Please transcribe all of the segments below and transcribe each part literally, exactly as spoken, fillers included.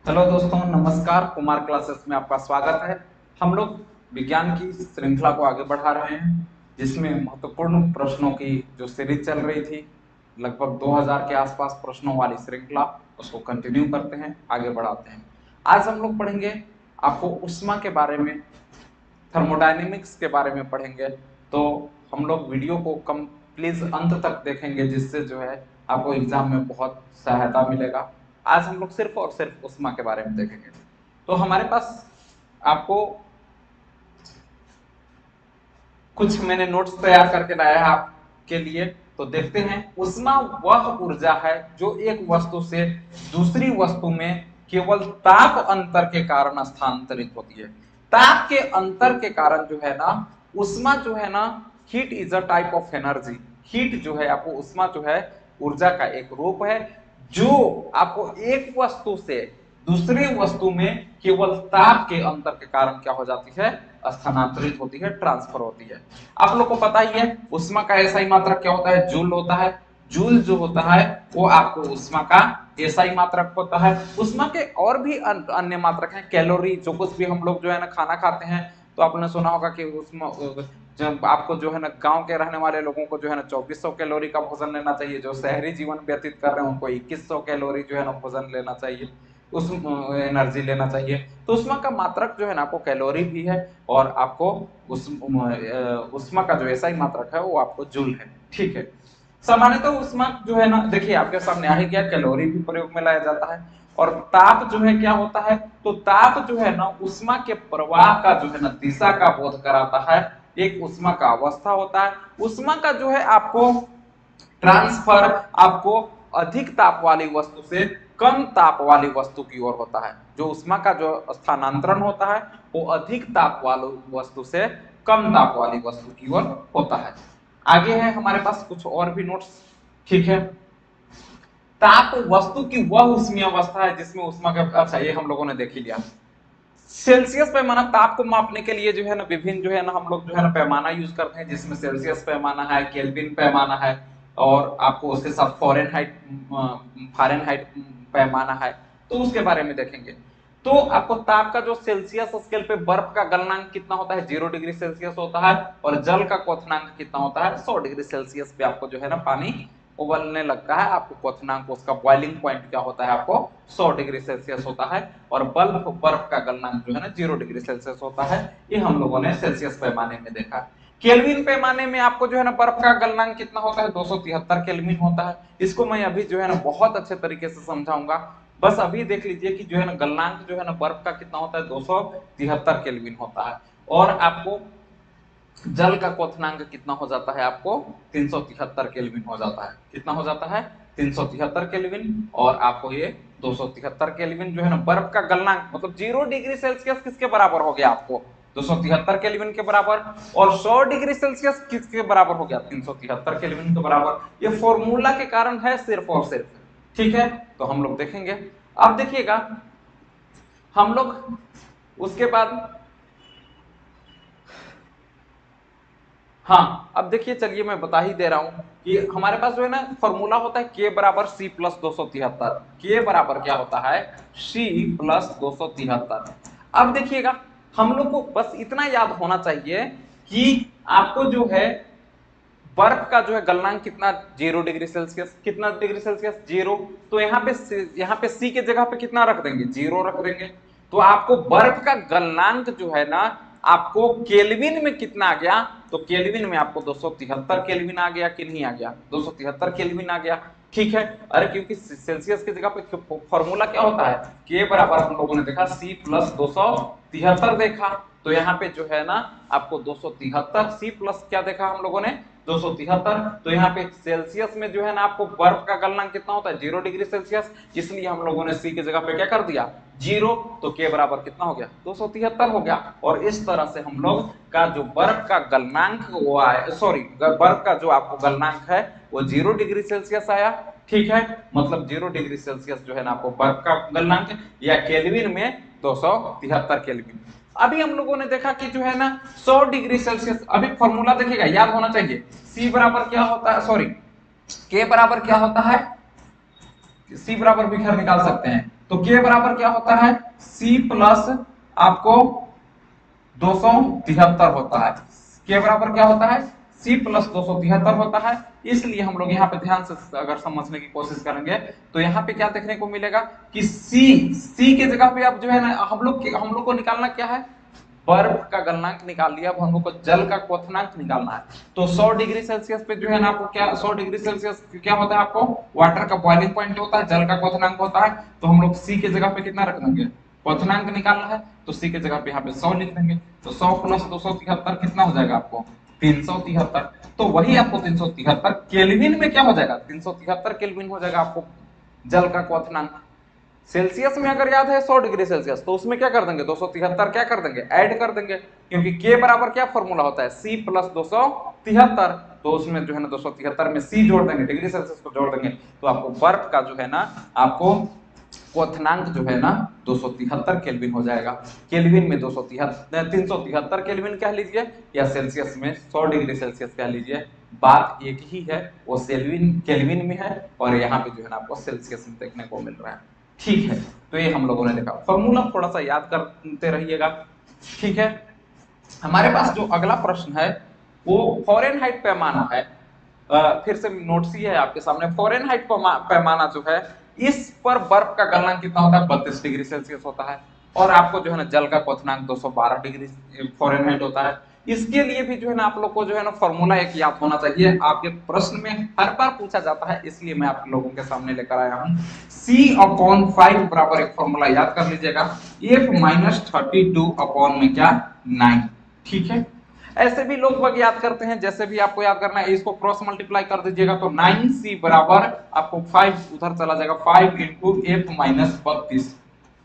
Hello दोस्तों, नमस्कार। Kumar classes में आपका स्वागत है। हम लोग विज्ञान की श्रृंखला को आगे बढ़ा रहे हैं, जिसमें महत्वपूर्ण प्रश्नों की जो सीरीज चल रही थी, लगभग दो हज़ार के आसपास प्रश्नों वाली श्रृंखला, उसको कंटिन्यू करते हैं, आगे बढ़ाते हैं। आज हम लोग पढ़ेंगे, आपको ऊष्मा के बारे में, थर्मोडायनेमिक्स के बारे में पढ़ेंगे। तो हम लोग वीडियो को कम प्लीज अंत तक देखेंगे, जिससे जो है आपको एग्जाम में बहुत सहायता मिलेगा। आज हम लोग सिर्फ और सिर्फ ऊष्मा के बारे में देखेंगे। तो हमारे पास आपको कुछ मैंने नोट्स तैयार करके लाया है आपके लिए। तो देखते हैं, ऊष्मा वह ऊर्जा है जो एक वस्तु से दूसरी वस्तु में केवल ताप अंतर के कारण स्थानांतरित होती है। ताप के अंतर के कारण जो है ना, ऊष्मा जो है ना, heat is a type of energy. Heat जो है आपको, ऊष्मा जो है ऊर्जा का एक रूप है, जो आपको एक वस्तु से दूसरी वस्तु में केवल ताप के अंतर के कारण क्या हो जाती है, स्थानांतरित होती है, ट्रांसफर होती है। आप लोग को पता ही है ऊष्मा का एसआई मात्रक क्या होता है, जूल होता है। जूल जो होता है वो आपको ऊष्मा का एसआई मात्रक होता है। ऊष्मा के और भी अन्य मात्रक हैं, कैलोरी, जो कुछ भी हम लोग जो है ना खाना खाते हैं, तो आपने सुना होगा कि ऊष्मा, जब आपको जो है ना गांव के रहने वाले लोगों को जो है ना चौबीस सौ कैलोरी का भोजन लेना चाहिए, जो शहरी जीवन व्यतीत कर रहे हैं उनको इक्कीस सौ कैलोरी जो है ना भोजन लेना चाहिए, उस एनर्जी लेना चाहिए। तो ऊष्मा का मात्रक जो है ना आपको कैलोरी भी है, और आपको उस ऊष्मा का जो एसआई मात्रक है वो आपको जूल है। ठीक है। सामान्यतः तो ऊष्मा जो है ना, देखिए आपके सामने आ ही गया, कैलोरी भी प्रयोग में लाया जाता है। और ताप जो है क्या होता है, तो ताप जो है ना ऊष्मा के प्रवाह का जो है ना दिशा का बोध कराता है। एक ऊष्मा का अवस्था होता है। ऊष्मा का जो है आपको ट्रांसफर आपको अधिक ताप वाली वस्तु से कम ताप वाली वस्तु की ओर होता है। जो ऊष्मा का जो स्थानांतरण होता है वो अधिक ताप वाली वस्तु से कम ताप वाली वस्तु की ओर होता है। आगे है हमारे पास कुछ और भी नोट्स। ठीक है। ताप वस्तु की वह ऊष्मीय अवस्था है जिसमें ऊष्मा का, अच्छा ये हम लोगों ने देख ही लिया। सेल्सियस पैमाना, ताप को मापने के लिए जो है ना विभिन्न जो है ना हम लोग जो है ना पैमाना यूज करते हैं, जिसमें सेल्सियस पैमाना है, केल्विन पैमाना है, और आपको उसके साथ फॉरेनहाइट फारेनहाइट पैमाना है। तो उसके बारे में देखेंगे। तो आपको ताप का जो सेल्सियस स्केल पे बर्फ का गलनांक कितना होता है, जीरो डिग्री सेल्सियस होता है। और जल का क्वथनांक कितना होता है, सौ डिग्री सेल्सियस पे आपको जो है ना पानी उबलने लगता है। आपको क्वथनांक, उसका बॉइलिंग पॉइंट क्या होता है, आपको सौ डिग्री सेल्सियस होता है। और बल्ब बर्फ का गलनांक जो है ना जीरो डिग्री सेल्सियस होता है। ये हम लोगों ने सेल्सियस पैमाने में देखा। केल्विन पैमाने में आपको जो है ना बर्फ का गलनांक कितना होता है, दो सौ तिहत्तर केल्विन होता है। इसको मैं अभी जो है ना बहुत अच्छे तरीके से समझाऊंगा। बस अभी देख लीजिए कि जो है ना गलनांक जो है ना बर्फ का कितना होता है, दो सौ तिहत्तर केल्विन होता है। और आपको जल का क्वथनांक कितना हो जाता है, आपको तीन सौ तिहत्तर केल्विन हो जाता है। कितना हो जाता है, तीन सौ तिहत्तर केल्विन। और आपको ये दो सौ तिहत्तर केल्विन जो है ना बर्फ का गलनांक, मतलब जीरो डिग्री सेल्सियस किसके बराबर हो गया, आपको दो सौ तिहत्तर केल्विन के बराबर। और सौ डिग्री सेल्सियस किसके बराबर हो गया, तीन सौ तिहत्तर केल्विन के बराबर। ये फॉर्मूला के कारण है सिर्फ और सिर्फ। ठीक है। तो हम लोग देखेंगे। अब देखिएगा, हम लोग उसके बाद, हाँ अब देखिए, चलिए मैं बता ही दे रहा हूं कि हमारे पास जो है ना फॉर्मूला होता है के बराबर सी प्लस दो सौ तिहत्तर। के बराबर क्या होता है, सी प्लस दो सौ तिहत्तर। अब देखिएगा, हम लोग को बस इतना याद होना चाहिए कि आपको जो है बर्फ का जो है गलनांक कितना, जीरो डिग्री सेल्सियस। कितना डिग्री सेल्सियस, जीरो। तो यहाँ पे यहाँ पे सी के जगह पे कितना रख देंगे, जीरो रख देंगे। तो आपको बर्फ का गलनांक जो है ना, आपको केल्विन में कितना आ गया, तो केल्विन में आपको दो सौ तिहत्तर केल्विन आ गया कि नहीं आ गया, दो सौ तिहत्तर केल्विन आ गया। ठीक है। अरे क्योंकि सेल्सियस की जगह पे फॉर्मूला क्या होता है, के बराबर हम लोगों ने देखा सी प्लस दो सौ तिहत्तर देखा। तो यहाँ पे जो है ना आपको दो सौ तिहत्तर, सी प्लस क्या देखा हम लोगों ने, दो सौ तिहत्तर। तो यहाँ पे सेल्सियस में जो है ना आपको बर्फ का गलनांक कितना होता है, जीरो डिग्री सेल्सियस। इसलिए हम लोगों ने सी की जगह पे क्या कर दिया, जीरो। तो के बराबर कितना हो गया, दो सौ तिहत्तर हो गया। और इस तरह से हम लोग का जो बर्फ का गलनांक वो आया, सॉरी बर्फ का जो आपको गलनांक है वो जीरो डिग्री सेल्सियस आया। ठीक है। मतलब जीरो डिग्री सेल्सियस जो है ना आपको बर्फ का गलनांक, या केल्विन में दो सौ तिहत्तर केल्विन। अभी हम लोगों ने देखा कि जो है ना सौ डिग्री सेल्सियस, अभी फॉर्मूला देखिएगा, याद होना चाहिए। सी बराबर क्या होता है, सॉरी के बराबर क्या होता है, सी बराबर भी खैर निकाल सकते हैं। तो के बराबर क्या होता है, सी प्लस आपको दो सौ तिहत्तर होता है। के बराबर क्या होता है, सी प्लस दो सौ तिहत्तर होता है। इसलिए हम लोग यहाँ पे ध्यान से अगर समझने की कोशिश करेंगे तो यहाँ पे क्या देखने को मिलेगा कि सी सी के जगह पे अब जो है ना हम लोग हम लोग को निकालना क्या है, बर्फ का गलनांक निकाल लिया। अब हम लोग को जल का क्वथनांक निकालना है। तो सौ डिग्री सेल्सियस पे जो है ना आपको क्या सौ डिग्री सेल्सियस क्या होता है, आपको वाटर का बॉइलिंग पॉइंट होता है, जल का क्वथनांक होता है। तो हम लोग सी के जगह पे कितना रख देंगे, क्वथनांक निकालना है तो सी के जगह पे यहाँ पे सौ लिख देंगे। तो सौ प्लस दो सौ तिहत्तर कितना हो जाएगा आपको, तीन सौ तिहत्तर। तो वही आपको तीन सौ तिहत्तर केल्विन में क्या हो जाएगा, तीन सौ तिहत्तर केल्विन हो जाएगा आपको जल का क्वथनांक। सेल्सियस में अगर याद है सौ डिग्री सेल्सियस तो उसमें क्या कर देंगे, दो सौ तिहत्तर क्या कर देंगे, ऐड कर देंगे, क्योंकि के बराबर क्या फॉर्मूला होता है, सी प्लस दो सौ तिहत्तर। तो उसमें जो है ना दो सौ तिहत्तर में सी जोड़ देंगे, डिग्री सेल्सियस को जोड़ देंगे, तो आपको बर्फ का जो है ना आपको क्वथनांक जो है ना दो सौ तिहत्तर केल्विन हो जाएगा। केल्विन में दो सौ तिहत्तर तीन सौ तिहत्तर केल्विन कह लीजिए या सेल्सियस में सौ डिग्री सेल्सियस कह लीजिए, बात एक ही है। वो सेल्विन केल्विन में है और यहाँ पे जो है ना आपको सेल्सियस में देखने को मिल रहा है। ठीक है, तो ये हम लोगों ने देखा। फॉर्मूला थोड़ा सा याद करते रहिएगा। ठीक है, हमारे पास जो अगला प्रश्न है वो फॉरेनहाइट पैमाना है। आ, फिर से नोट्स ही है आपके सामने। फॉरेनहाइट पैमाना जो है इस पर बर्फ का गलनांक कितना होता है, बत्तीस डिग्री सेल्सियस होता है। और आपको जो है ना जल का क्वथनांक दो सौ बारह डिग्री फॉरेनहाइट होता है। इसके लिए भी जो है ना आप लोग को जो है ना फॉर्मूला एक याद होना चाहिए। आपके प्रश्न में हर बार पूछा जाता है, इसलिए मैं आप लोगों के सामने लेकर आया हूं। C अपॉन फाइव बराबर एक फॉर्मूला याद कर लीजिएगा, F minus thirty two upon में क्या नाइन। ठीक है, ऐसे भी लोग वग याद करते हैं, जैसे भी आपको याद करना है इसको क्रॉस मल्टीप्लाई कर दीजिएगा तो नाइन सी बराबर आपको फाइव उधर चला जाएगा, फाइव इंटू एफ माइनस बत्तीस।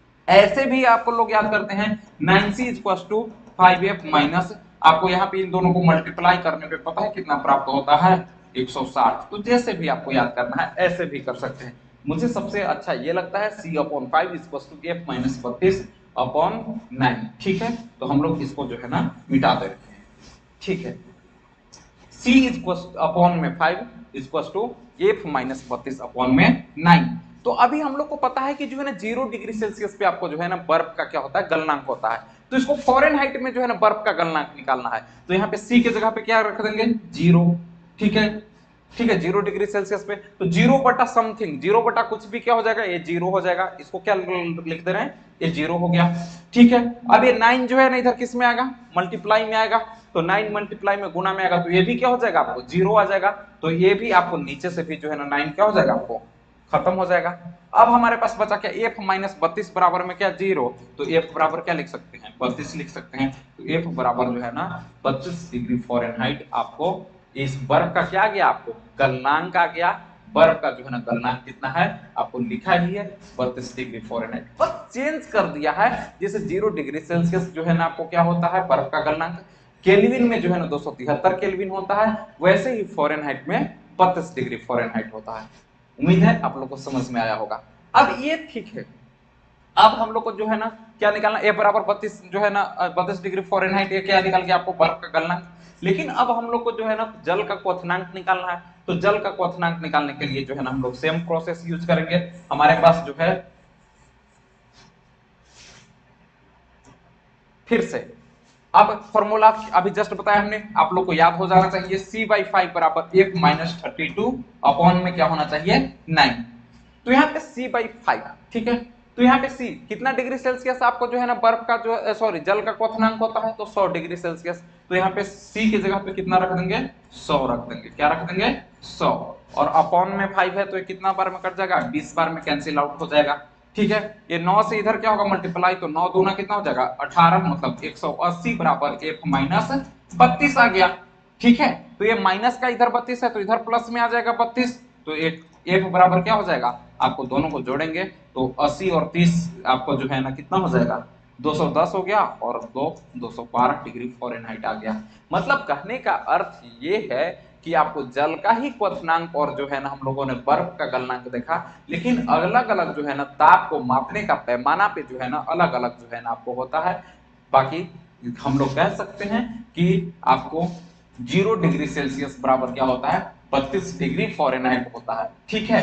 ऐसे भी आपको लोग याद करते हैं nine C equal to five F minus, आपको यहाँ पे इन दोनों को मल्टीप्लाई करने पे पता है कितना प्राप्त होता है, एक सौ साठ। तो जैसे भी आपको याद करना है ऐसे भी कर सकते हैं। मुझे सबसे अच्छा ये लगता है C upon five equal to F minus बत्तीस अपॉन नाइन। ठीक है, तो हम लोग इसको जो है ना मिटा देते हैं। ठीक है, C इक्वल अपॉन में five equal to F minus बत्तीस अपॉन में नाइन। तो अभी हम लोग को पता है कि जो है ना जीरो डिग्री सेल्सियस पे आपको जो है ना बर्फ का क्या होता है, गलनांक होता है। तो इसको फॉरेनहाइट में जो है ना बर्फ का गलनांक निकालना है। तो यहाँ पे C के जगह पे क्या रख देंगे, जीरो। ठीक है, ठीक है, जीरो डिग्री सेल्सियस पे तो जीरो बटा समथिंग, जीरो बटा कुछ भी क्या हो जाएगा, ये जीरो हो जाएगा। इसको क्या लिख दे रहे हैं, ये जीरो हो गया। ठीक है, अब ये नाइन जो है ना इधर किस में आएगा, मल्टीप्लाई में आएगा। तो नाइन मल्टीप्लाई में गुना में आएगा तो ये भी क्या हो जाएगा, आपको जीरो आ जाएगा। तो ये भी आपको नीचे से भी जो है ना नाइन क्या हो जाएगा, आपको खत्म हो जाएगा। अब हमारे पास बचा क्या, एफ माइनस बत्तीस बराबर में क्या, जीरो। तो एफ बराबर क्या लिख सकते हैं, बत्तीस लिख सकते हैं। तो एफ बराबर जो है ना बत्तीस डिग्री फॉरेनहाइट आपको इस बर्फ का क्या आ गया, आपको गलनांक आ गया। बर्फ का जो है ना गलनांक कितना है आपको लिखा ही है, बत्तीस डिग्री फॉरेनहाइट, बस चेंज कर दिया है। जैसे जीरो डिग्री सेल्सियस जो है ना आपको क्या होता है बर्फ का गलनांक, केल्विन में जो है ना दो सौ तिहत्तर केल्विन होता है, वैसे ही फॉरेनहाइट में बत्तीस डिग्री फॉरेनहाइट होता है। उम्मीद है आप लोग को समझ में आया होगा। अब ये ठीक है, अब हम लोग को जो है ना क्या निकालना, ए बराबर बत्तीस जो है ना बत्तीस डिग्री फॉरेनहाइट, ये क्या निकाल के आपको बर्फ का गलनांक। लेकिन अब हम लोग को जो है ना जल का क्वथनांक निकालना है। तो जल का क्वथनांक निकालने के लिए जो है ना हम लोग सेम प्रोसेस यूज करेंगे। हमारे पास जो है फिर से अब फॉर्मूला अभी जस्ट बताया हमने, आप लोग को याद हो जाना चाहिए, सी बाई फाइव बराबर F minus thirty two upon में क्या होना चाहिए, नाइन। तो यहाँ पे सी बाई फाइव, ठीक है। तो यहाँ पे सी कितना डिग्री सेल्सियस आपको जो है ना बर्फ का जो सॉरी जल का क्वथनांक होता है, तो सौ डिग्री सेल्सियस। तो यहाँ पे सी की जगह पे कितना रख देंगे, सौ रख देंगे। क्या रख देंगे, सौ। और अपॉन में फाइव है तो ये कितना बार में कट जाएगा, बीस बार में कैंसिल आउट हो जाएगा। ठीक है, ये नौ से इधर क्या होगा मल्टीप्लाई, तो नौ दूना कितना हो जाएगा अठारह, मतलब एक सौ अस्सी बराबर एफ माइनस बत्तीस आ गया। ठीक है, तो ये माइनस का इधर बत्तीस है तो इधर प्लस में आ जाएगा बत्तीस। तो एक एफ बराबर क्या हो जाएगा, आपको दोनों को जोड़ेंगे तो अस्सी और तीस आपको जो है ना कितना हो जाएगा, दो सौ दस हो गया, और दो दो सौ बारह डिग्री फॉरेनहाइट आ गया। मतलब कहने का अर्थ ये है कि आपको जल का ही क्वथनांक और जो है ना हम लोगों ने बर्फ का गलनांक देखा, लेकिन अलग अलग जो है ना ताप को मापने का पैमाना पे जो है ना अलग अलग जो है ना आपको होता है। बाकी हम लोग कह सकते हैं कि आपको जीरो डिग्री सेल्सियस बराबर क्या होता है, बत्तीस डिग्री फॉरेनहाइट होता है। ठीक है,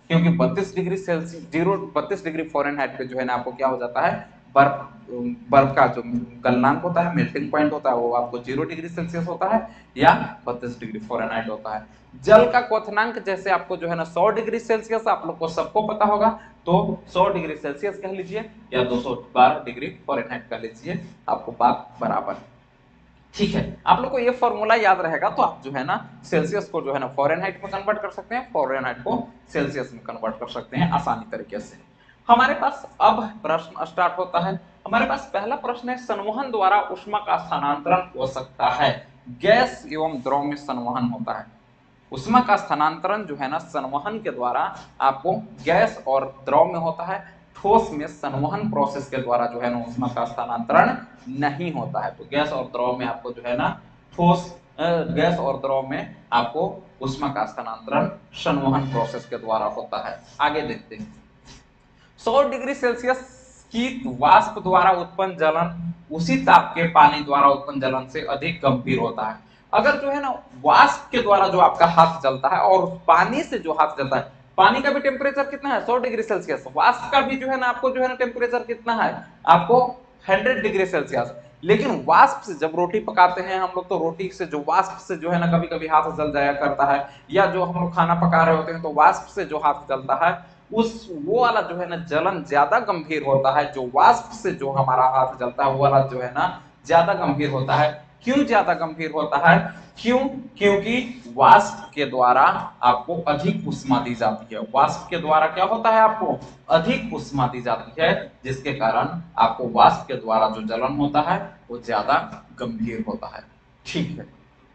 क्योंकि बत्तीस डिग्री सेल्सियस जीरो बत्तीस डिग्री फ़ारेनहाइट पे जो है ना आपको क्या हो जाता है, बर्फ बर्फ का जो गलनांक होता है, मेल्टिंग पॉइंट होता है, वो आपको जीरो डिग्री सेल्सियस होता है या बत्तीस डिग्री फ़ारेनहाइट होता है। जल का क्वथनांक जैसे आपको जो है ना सौ डिग्री सेल्सियस आप लोग को सबको पता होगा, तो सौ डिग्री सेल्सियस कह लीजिए या दो सौ बारह डिग्री फ़ारेनहाइट कह लीजिए, आपको बात बराबर। ठीक है, आप लोग को ये फॉर्मूला याद रहेगा तो आप जो है ना सेल्सियस को जो है ना फ़ारेनहाइट में कन्वर्ट कर सकते हैं, फ़ारेनहाइट को सेल्सियस में कन्वर्ट कर सकते हैं आसानी तरीके से। हमारे पास अब प्रश्न स्टार्ट होता है। हमारे पास पहला प्रश्न है, संवहन द्वारा ऊष्मा का स्थानांतरण हो सकता है। गैस एवं द्रव में संवहन होता है। ऊष्मा का स्थानांतरण जो है ना संवहन के द्वारा आपको गैस और द्रव में होता है। ठोस में संवहन प्रोसेस के द्वारा जो है ना ऊष्मा का स्थानांतरण नहीं होता है। तो गैस और द्रव में आपको जो है ना ठोस गैस और द्रव में आपको ऊष्मा का स्थानांतरण संवहन प्रोसेस के द्वारा होता है। आगे देखते हैं, सौ डिग्री सेल्सियस की वाष्प द्वारा उत्पन्न जलन उसी ताप के पानी द्वारा उत्पन्न जलन से अधिक गंभीर होता है। अगर जो है ना वाष्प के द्वारा जो आपका हाथ जलता है और पानी से जो हाथ जलता है, पानी का भी टेम्परेचर कितना है, सौ डिग्री सेल्सियस, वाष्प का भी जो है ना आपको जो है ना टेम्परेचर कितना है, आपको सौ डिग्री सेल्सियस। लेकिन वाष्प से जब रोटी पकाते हैं हम लोग, तो रोटी से जो वाष्प से जो है ना कभी कभी हाथ जल जाया करता है, या जो हम लोग खाना पका रहे होते हैं तो वाष्प से जो हाथ जलता है, उस वो वाला जो है ना जलन ज्यादा गंभीर होता है। जो वाष्प से जो हमारा हाथ जलता है वो वाला जो है ना ज्यादा गंभीर होता है। क्यों ज्यादा गंभीर होता है? क्यों? क्योंकि वाष्प के द्वारा आपको अधिक ऊष्मा दी जाती है। वाष्प के द्वारा क्या होता है, आपको अधिक ऊष्मा दी जाती है, जिसके कारण आपको वाष्प के द्वारा जो जलन होता है वो ज्यादा गंभीर होता है। ठीक है,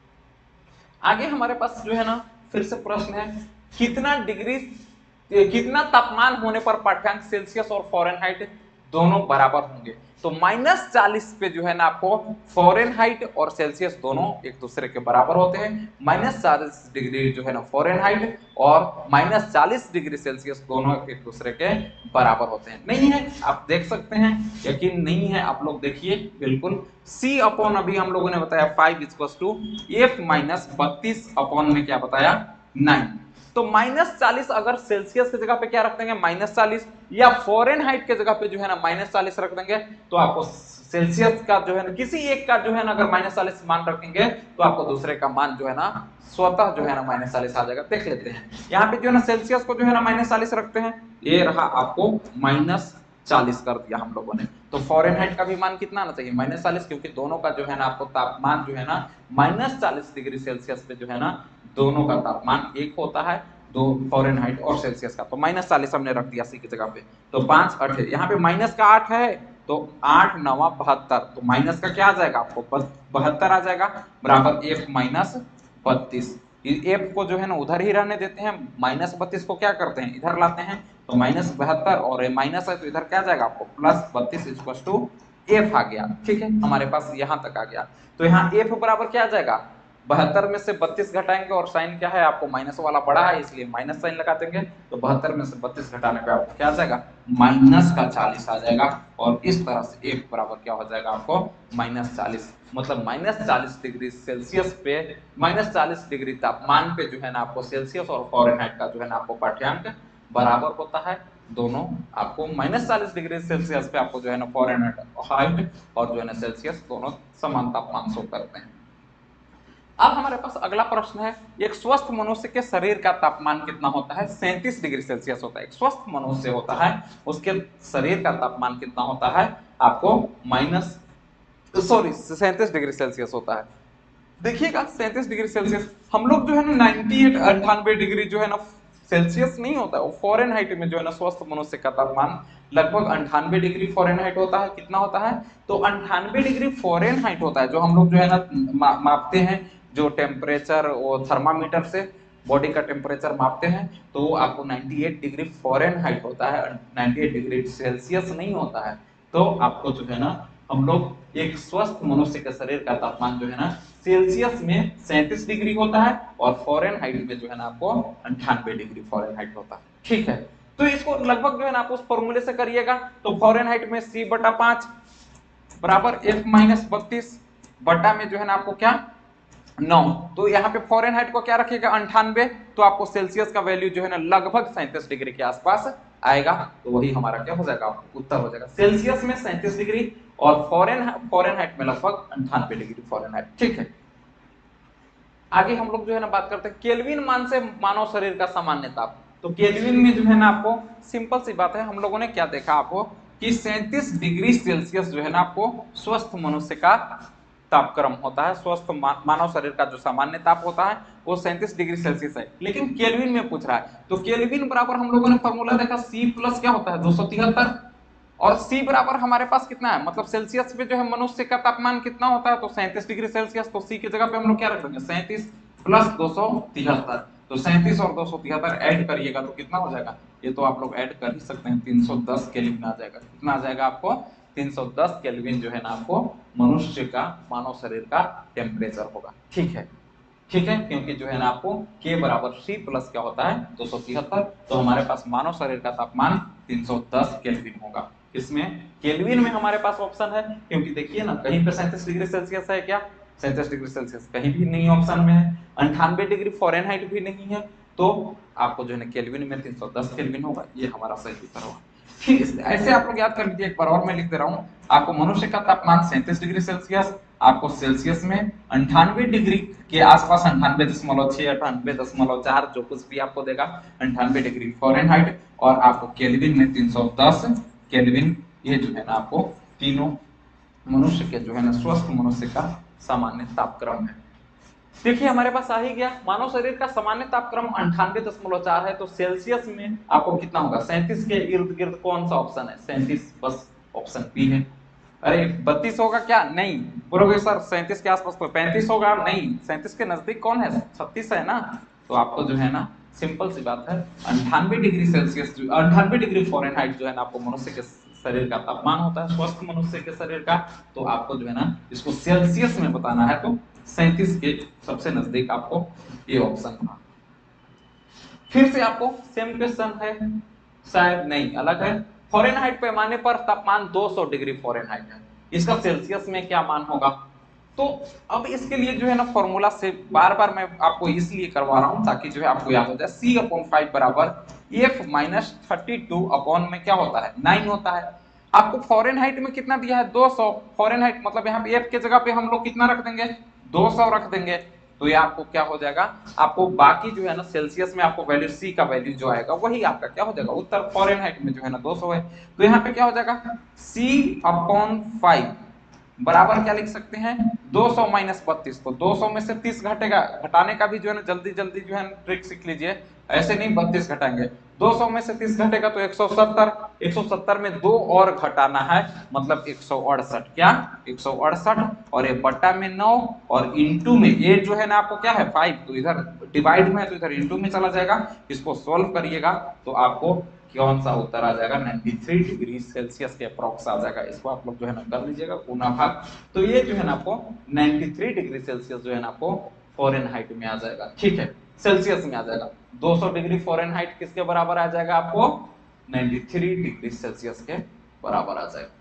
आगे हमारे पास जो है ना फिर से प्रश्न है, कितना डिग्री कितना तापमान होने पर पाठ्यांक सेल्सियस और फ़ारेनहाइट दोनों बराबर होंगे? तो माइनस चालीस पे जो है ना आपको फ़ारेनहाइट और सेल्सियस दोनों एक दूसरे के बराबर होते हैं। माइनस चालीस डिग्री जो है ना फ़ारेनहाइट और माइनस चालीस डिग्री सेल्सियस दोनों एक दूसरे के बराबर होते हैं। नहीं है, आप देख सकते हैं, यकीन नहीं है आप लोग देखिए, बिल्कुल सी अपॉन अभी हम लोगों ने बताया five equals to F minus बत्तीस अपॉन में क्या बताया, नाइन। तो माइनस चालीस अगर सेल्सियस की जगह पे क्या रख देंगे, माइनस चालीस, या फ़ारेनहाइट के जगह पे जो है ना माइनस चालीस रख देंगे, तो आपको सेल्सियस का जो है ना किसी एक का जो है ना अगर माइनस चालीस मान रखेंगे तो आपको दूसरे का मान जो है ना स्वतः जो है ना माइनस चालीस आ जाएगा। देख लेते हैं, यहाँ पे जो है ना सेल्सियस को जो है ना माइनस चालीस रखते हैं, ये रहा आपको माइनस चालीस कर दिया हम लोगों ने। तो फ़ारेनहाइट का भी मान कितना आना चाहिए, माइनस चालीस, क्योंकि दोनों का जो है ना आपको तापमान जो है ना माइनस चालीस डिग्री सेल्सियस पे जो है ना दोनों का तापमान एक होता है, दो फ़ारेनहाइट और सेल्सियस का। तो माइनस चालीस हमने रख दिया सी की जगह पे, तो पांच आठ, यहाँ पे माइनस का आठ है तो आठ नवा बहत्तर, तो माइनस का क्या आ जाएगा आपको बहत्तर आ जाएगा, बराबर एफ माइनस बत्तीस। एफ को जो है ना उधर ही रहने देते हैं, माइनस बत्तीस को क्या करते हैं इधर लाते हैं, तो माइनस बहत्तर और माइनस है तो इधर क्या जाएगा आपको प्लस बत्तीस इक्वल टू एफ आ गया। ठीक है, हमारे पास यहां तक आ गया। तो यहाँ एफ बराबर क्या आ जाएगा, बहत्तर में से बत्तीस घटाएंगे और साइन क्या है आपको माइनस वाला बड़ा है इसलिए माइनस साइन लगा देंगे, तो बहत्तर में से बत्तीस घटाने पे आपको क्या आ जाएगा, माइनस का चालीस आ जाएगा। और इस तरह से एफ बराबर क्या हो जाएगा आपको माइनस चालीस, मतलब माइनस चालीस डिग्री सेल्सियस पे, माइनस चालीस डिग्री तापमान पे जो है ना आपको सेल्सियस और फ़ारेनहाइट का जो है ना आपको पाठ्यांक बराबर होता है। दोनों आपको माइनस चालीस डिग्री सेल्सियस पे आपको जो है ना फ़ारेनहाइट और जो है ना सेल्सियस दोनों समान तापमान शो करते हैं। अब हमारे पास अगला प्रश्न है, एक स्वस्थ मनुष्य के शरीर का तापमान कितना होता है, सैंतीस डिग्री सेल्सियस होता है। एक स्वस्थ मनुष्य होता है उसके शरीर का तापमान कितना होता है, आपको माइनस सॉरी सैंतीस डिग्री सेल्सियस होता है। देखिएगा सैंतीस डिग्री सेल्सियस, हम लोग जो है ना अट्ठानवे अंठानवे डिग्री जो है ना सेल्सियस नहीं होता है, वो फ़ारेनहाइट में जो है ना स्वस्थ मनुष्य का तापमान लगभग अंठानवे डिग्री फ़ारेनहाइट होता है। कितना होता है, तो अंठानवे डिग्री फ़ारेनहाइट होता है, जो हम लोग जो है ना मा, मापते हैं, जो टेम्परेचर वो थर्मामीटर से बॉडी का टेम्परेचर मापते हैं, तो आपको अट्ठानवे डिग्री फ़ारेनहाइट होता है, अट्ठानवे डिग्री सेल्सियस नहीं होता है। तो आपको जो है ना हम लोग एक स्वस्थ मनुष्य के शरीर का तापमान जो है ना सेल्सियस में सैंतीस डिग्री होता है और फ़ारेनहाइट में जो है ना आपको अंठानवे डिग्री फ़ारेनहाइट होता है। ठीक है, तो इसको लगभग जो है ना आप उस फॉर्मूले से करिएगा, तो फ़ारेनहाइट में सी बटा पांच बराबर एफ माइनस बत्तीस बटा में जो है ना आपको क्या नौ, तो यहाँ पे फ़ारेनहाइट को क्या रखिएगा अंठानवे, तो आपको सेल्सियस का वैल्यू जो है ना लगभग सैंतीस डिग्री के आसपास आएगा। तो वही हमारा क्या हो जाएगा, उत्तर हो जाएगा। सेल्सियस में सैंतीस डिग्री और फॉरेन फॉरेनहाइट में लगभग अंठानवे डिग्री फॉरेनहाइट। ठीक है, आगे हम लोग जो है ना बात करते हैं केल्विन मान से मानव शरीर का सामान्य ताप। तो केल्विन में जो है ना आपको सिंपल सी बात है, हम लोगों ने क्या देखा आपको कि सैंतीस डिग्री सेल्सियस जो है ना आपको स्वस्थ मनुष्य का तापक्रम होता है। स्वस्थ मा, मानव शरीर का जो सामान्य ताप होता है वो सैंतीस डिग्री सेल्सियस है, लेकिन केल्विन में पूछ रहा है। तो केल्विन बराबर हम लोगों ने फॉर्मूला देखा सी प्लस क्या होता है दो सौ तिहत्तर, और C बराबर हमारे पास कितना है, मतलब सेल्सियस पे जो है मनुष्य का तापमान कितना होता है, तो सैंतीस डिग्री सेल्सियस। तो C की जगह पे हम लोग क्या रख देंगे सैंतीस प्लस दो सौ तिहत्तर। तो सैंतीस और दो सौ तिहत्तर ऐड करिएगा तो कितना हो जाएगा, ये तो आप लोग ऐड कर ही सकते हैं, तीन सौ दस केल्विन आ जाएगा। कितना आ जाएगा आपको, तीन सौ दस केल्विन जो है ना आपको मनुष्य का मानव शरीर का टेम्परेचर होगा। ठीक है, ठीक है, क्योंकि जो है ना आपको K बराबर C प्लस क्या होता है दो सौ तिहत्तर, तो हमारे पास मानव शरीर का तापमान तीन सौ दस केल्विन होगा। इसमें केल्विन में हमारे पास ऑप्शन है, क्योंकि देखिए ना कहीं पे सैंतीस डिग्री सेल्सियस है क्या, सैंतीस डिग्री सेल्सियस कहीं भी नहीं ऑप्शन में है, अंठानवे डिग्री फॉरेनहाइट भी नहीं है, तो आपको जो है ना केल्विन में तीन सौ दस केल्विन होगा। ये हमारा सही उत्तर होगा। ठीक है, ऐसे आप लोग याद कर लीजिए, एक बार और मैं लिख दे रहा हूँ आपको। मनुष्य का तापमान सैंतीस डिग्री सेल्सियस, आपको सेल्सियस में अंठानवे डिग्री के आसपास, अंठानवे दशमलव छह अंठानवे दशमलव चार जो कुछ भी आपको देगा, अंठानवे डिग्री फॉरेनहाइट, और आपको केल्विन में तीन सौ दस केल्विन। ये जो है ना आपको तीनों मनुष्य के जो है ना स्वस्थ मनुष्य का सामान्य तापक्रम है। देखिए हमारे पास आ ही गया, मानव शरीर का सामान्य तापक्रम अंठानवे दशमलव चार है, तो सेल्सियस में आपको कितना होगा, सैंतीस के इर्द गिर्द कौन सा ऑप्शन है, सैंतीस, बस ऑप्शन बी है। अरे बत्तीस होगा क्या, नहीं बोलोगे सर सैंतीस के आसपास, तो पैंतीस होगा, नहीं सैंतीस के नजदीक कौन है, छत्तीस है ना। तो आपको जो है ना सिंपल सी बात है, अंठानवे डिग्री सेल्सियस अंठानवे डिग्री फॉरेनहाइट जो है ना आपको मनुष्य के शरीर का तापमान होता है, स्वस्थ मनुष्य के शरीर का। तो आपको जो है ना इसको सेल्सियस में बताना है, तो सैंतीस के सबसे नजदीक आपको ये ऑप्शन था। फिर से आपको सेम क्वेश्चन है, शायद नहीं अलग है। फॉरेनहाइट पैमाने पर तापमान दो सौ डिग्री फॉरेनहाइट है, इसका सेल्सियस में क्या मान होगा। तो अब इसके लिए जो है ना फॉर्मूला से बार बार मैं आपको इसलिए करवा रहा हूं ताकि जो है आपको याद हो जाए। सी अपॉन फाइव बराबर F minus thirty two upon में क्या होता है नाइन होता है। आपको फॉरेनहाइट में कितना दिया है दो सौ, फॉरेनहाइट मतलब यहाँ पे एफ के जगह पे हम लोग कितना रख देंगे दो सौ रख देंगे। तो ये आपको क्या हो जाएगा, आपको बाकी जो है ना सेल्सियस में आपको वैल्यू सी का वैल्यू जो आएगा वही आपका क्या हो जाएगा उत्तर। फॉरेनहाइट में जो है ना दो सौ है, तो यहाँ पे क्या हो जाएगा सी अपॉन फाइव बराबर क्या लिख सकते हैं दो सौ माइनस बत्तीस। तो दो सौ में से तीस घटेगा, घटाने का भी जो है ना जल्दी जल्दी जो है ट्रिक सीख लीजिए, ऐसे नहीं बत्तीस घटाएंगे, दो सौ में से तीस घटेगा तो एक सौ सत्तर, एक सौ सत्तर में दो और घटाना है मतलब एक सौ अड़सठ, क्या एक सौ अड़सठ, और ये बट्टा में नौ और इंटू में ये जो है ना आपको क्या है फाइव, तो इधर डिवाइड में है तो इधर इंटू में चला जाएगा। इसको सॉल्व करिएगा तो आपको कौन सा उत्तर आ जाएगा तिरानवे डिग्री सेल्सियस के अप्रॉक्स आ जाएगा। इसको आप लोग जो है ना कर लीजिएगा गुना भाग, तो ये जो है ना आपको तिरानवे डिग्री सेल्सियस जो है ना आपको फॉरेनहाइट में आ जाएगा। ठीक है, सेल्सियस में आ जाएगा। दो सौ डिग्री फॉरेनहाइट किसके बराबर आ जाएगा आपको तिरानवे डिग्री सेल्सियस के बराबर आ जाएगा।